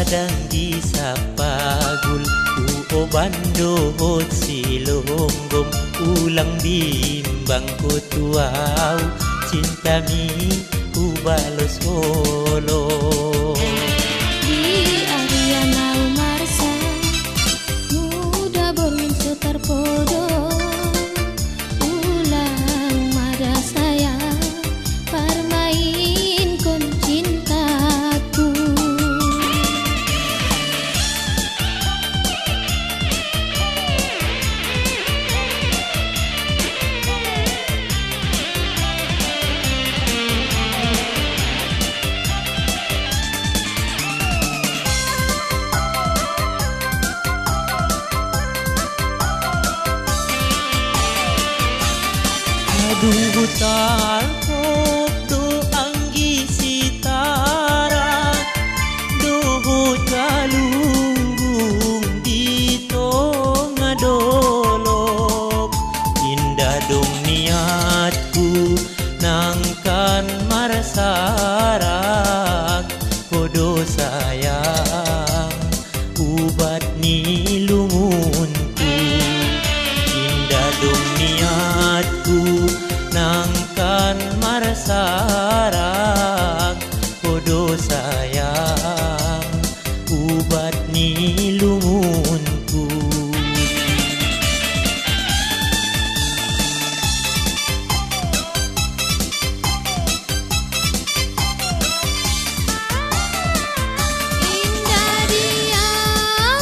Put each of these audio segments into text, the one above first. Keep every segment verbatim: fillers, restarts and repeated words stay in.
ladang gisapagul u obandohot silonggom ulang bimbang ko tuaw cinta mi ubalos holo di Ariana Umarsa muda borin setar podo ulang mada saya permain kon cintaku Aduh talkok do anggi sitara doho calunggung dito ngadolok indah dong niatku nangkan marasarak kodo sayang ubat ni lumunku indah dong niatku nangkan marasarak kodo sayang ubat ni lumunku indah diau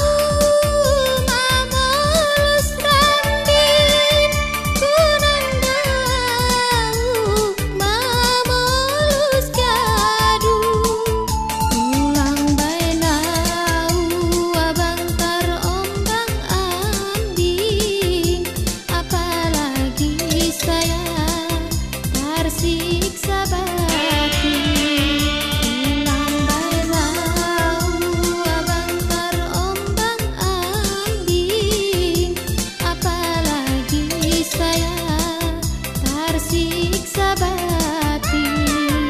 mamulus rambin kunandau mamulus gadu ulang bainau abang tar ombang ambing apalagi saya tersiksa batin ulang bainau abang tar ombang ambing apalagi saya tersiksa batin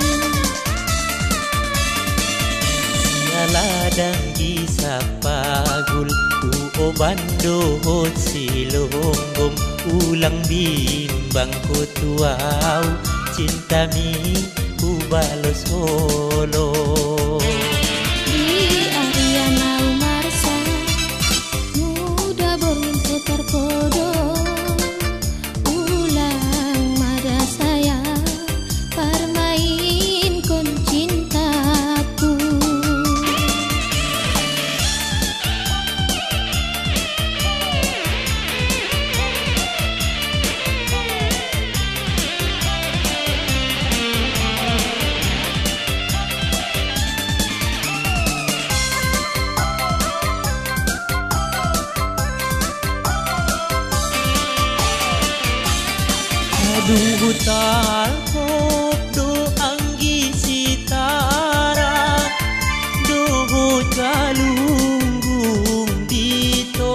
ladang gisapagul u obandohot silonggom ulang bimbang ko tuaw cinta mi ubalos holo di Ariana Umarsa muda borin setar podo ulang mada saya permain kon cintaku Aduh talkok do anggi sitara doho calunggung dito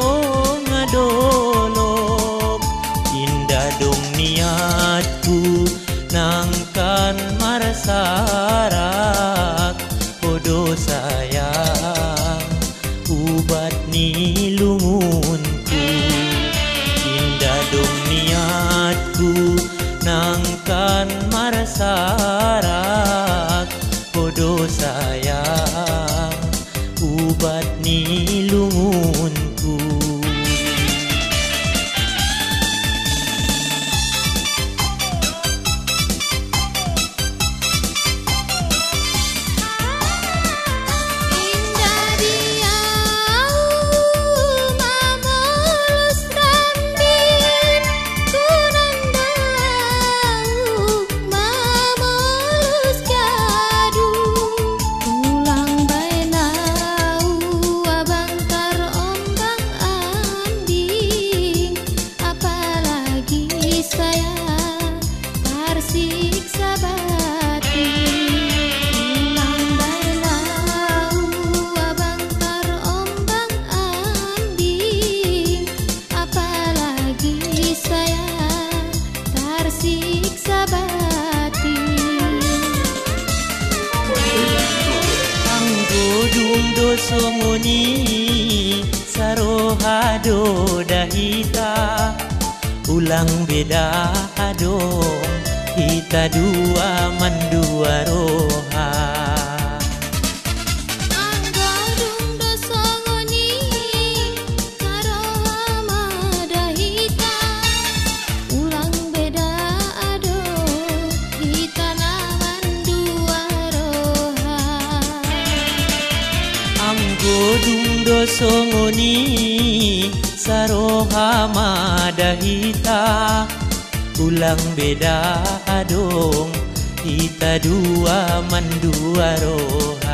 ngadolok indah dong niatku nangkan marasarak kodo sayang ubat ni lumunku indah dong niatku nangkan marasarak kodo sayang ubat ni lumunku indah diau mamulus rambin kunandau mamulus gadu ulang bainau abang tar ombang ambing apalagi saya tersiksa batin ulang bainau abang tar ombang ambing apalagi saya tersiksa batin anggo dung do songoni saroha do dahita ulang beda adong kita dua mandua roha. Godung do songoni saroha madahita ulang beda adong kita dua mandua roha.